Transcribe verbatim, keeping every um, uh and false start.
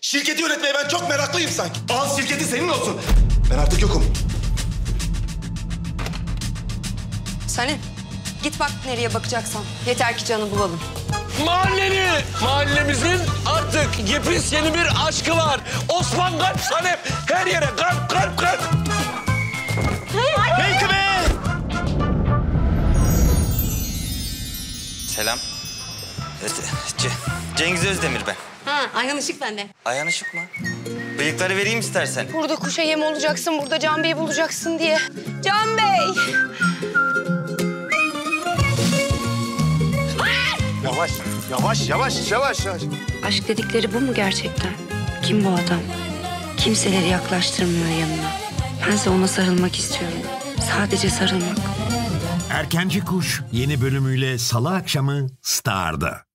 Şirketi yönetmeye ben çok meraklıyım sanki. Al şirketi senin olsun. Ben artık yokum. Salim, git bak nereye bakacaksan. Yeter ki Can'ı bulalım. Mahalleni, mahallemizin artık yepis yeni bir aşkı var. Osman kalp Sanem, her yere kalp kalp kalp. Menkıbe! Selam. C Cengiz Özdemir ben. Ha, Ayhan Işık bende. Ayhan Işık mı? Bıyıkları vereyim istersen. Burada kuşa yem olacaksın, burada Can Bey'i bulacaksın diye. Can Bey! Yavaş, yavaş, yavaş, yavaş, yavaş. Aşk dedikleri bu mu gerçekten? Kim bu adam? Kimseleri yaklaştırmıyor yanına. Bense ona sarılmak istiyorum. Sadece sarılmak. Erkenci Kuş yeni bölümüyle Salı akşamı Star'da.